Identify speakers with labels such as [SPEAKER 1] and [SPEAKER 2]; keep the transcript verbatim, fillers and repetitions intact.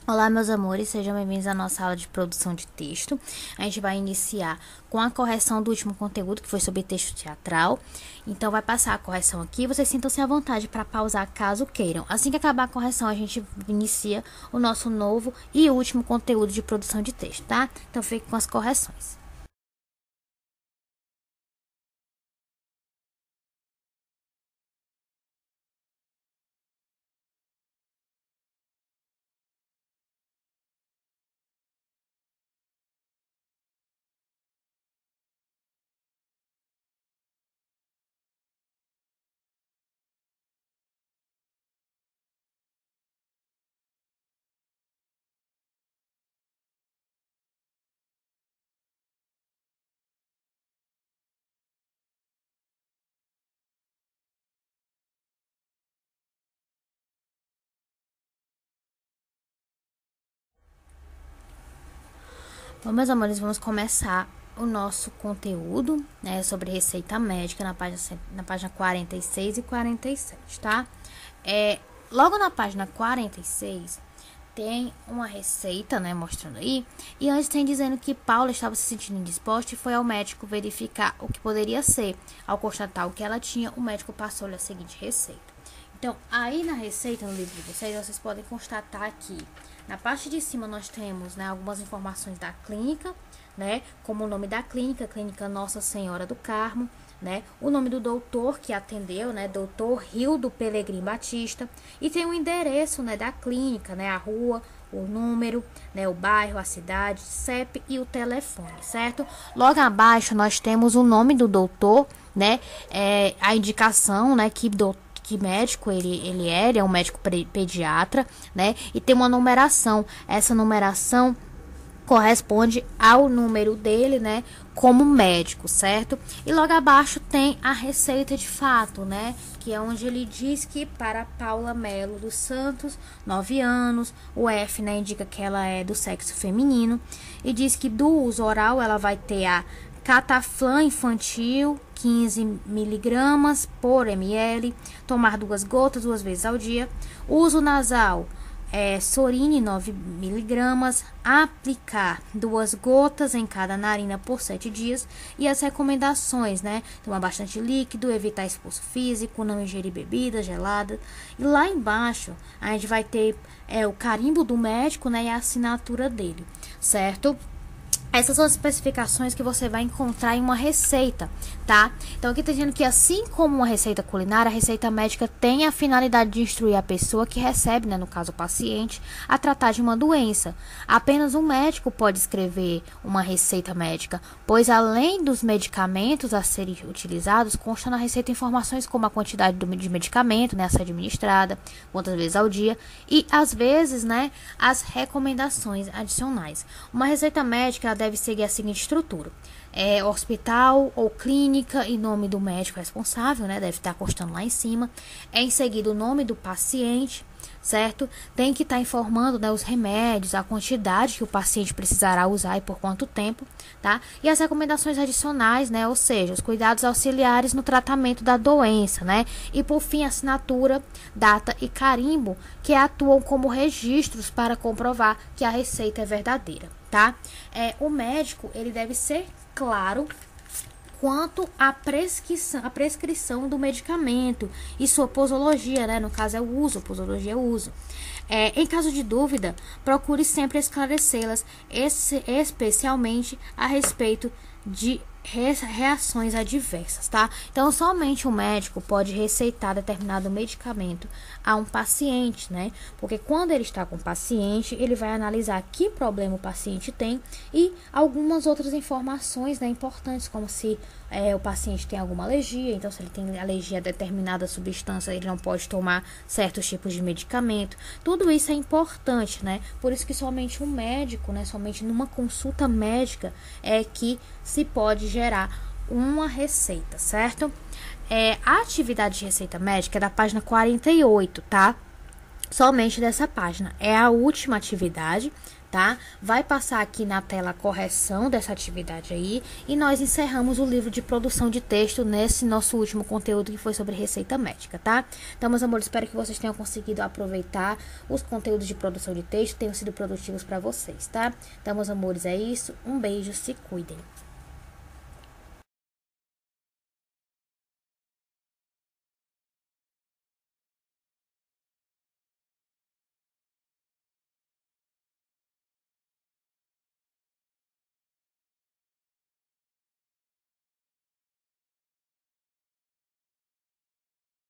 [SPEAKER 1] Olá, meus amores, sejam bem-vindos à nossa aula de produção de texto. A gente vai iniciar com a correção do último conteúdo, que foi sobre texto teatral. Então, vai passar a correção aqui. Vocês sintam-se à vontade para pausar caso queiram. Assim que acabar a correção, a gente inicia o nosso novo e último conteúdo de produção de texto, tá? Então, fique com as correções. Bom, meus amores, vamos começar o nosso conteúdo, né, sobre receita médica na página, na página quarenta e seis e quarenta e sete, tá? É, logo na página quarenta e seis, tem uma receita, né, mostrando aí, e antes tem dizendo que Paula estava se sentindo indisposta e foi ao médico verificar o que poderia ser. Ao constatar o que ela tinha, o médico passou-lhe a seguinte receita. Então, aí na receita, no livro de vocês, vocês podem constatar que na parte de cima nós temos, né, algumas informações da clínica, né, como o nome da clínica, Clínica Nossa Senhora do Carmo, né, o nome do doutor que atendeu, né, doutor Rildo Pelegrim Batista, e tem o endereço, né, da clínica, né, a rua, o número, né, o bairro, a cidade, C E P e o telefone, certo? Logo abaixo nós temos o nome do doutor, né, é, a indicação, né, que doutor que médico ele, ele é, ele é um médico pediatra, né, e tem uma numeração, essa numeração corresponde ao número dele, né, como médico, certo? E logo abaixo tem a receita de fato, né, que é onde ele diz que para Paula Melo dos Santos, nove anos, o F, né, indica que ela é do sexo feminino, e diz que do uso oral ela vai ter a Cataflan infantil, quinze miligramas por ml, tomar duas gotas duas vezes ao dia. Uso nasal, é, Sorine, nove miligramas, aplicar duas gotas em cada narina por sete dias. E as recomendações, né? Tomar bastante líquido, evitar esforço físico, não ingerir bebidas geladas. E lá embaixo, a gente vai ter é, o carimbo do médico, né? E a assinatura dele, certo? Essas são as especificações que você vai encontrar em uma receita, tá? Então, aqui tá dizendo que assim como uma receita culinária, a receita médica tem a finalidade de instruir a pessoa que recebe, né, no caso o paciente, a tratar de uma doença. Apenas um médico pode escrever uma receita médica, pois além dos medicamentos a serem utilizados, consta na receita informações como a quantidade de medicamento, né, a ser administrada, quantas vezes ao dia, e às vezes, né, as recomendações adicionais. Uma receita médica ela deve seguir a seguinte estrutura: é hospital ou clínica e nome do médico responsável, né? Deve estar constando lá em cima. É em seguida o nome do paciente, certo? Tem que estar informando, né, os remédios, a quantidade que o paciente precisará usar e por quanto tempo, tá? E as recomendações adicionais, né? Ou seja, os cuidados auxiliares no tratamento da doença, né? E por fim, assinatura, data e carimbo, que atuam como registros para comprovar que a receita é verdadeira, tá? É, o médico, ele deve ser claro quanto à prescrição, a prescrição do medicamento e sua posologia, né? No caso é o uso, posologia é o uso. É, em caso de dúvida, procure sempre esclarecê-las, especialmente a respeito de reações adversas, tá? Então, somente o médico pode receitar determinado medicamento a um paciente, né? Porque quando ele está com o paciente, ele vai analisar que problema o paciente tem e algumas outras informações, né, importantes, como se é, o paciente tem alguma alergia. Então, se ele tem alergia a determinada substância, ele não pode tomar certos tipos de medicamento. Tudo isso é importante, né? Por isso que somente um médico, né, somente numa consulta médica é que se pode gerar uma receita, certo? É, a atividade de receita médica é da página quarenta e oito, tá? Somente dessa página. É a última atividade, tá? Vai passar aqui na tela a correção dessa atividade aí e nós encerramos o livro de produção de texto nesse nosso último conteúdo que foi sobre receita médica, tá? Então, meus amores, espero que vocês tenham conseguido aproveitar os conteúdos de produção de texto, tenham sido produtivos para vocês, tá? Então, meus amores, é isso. Um beijo, se cuidem.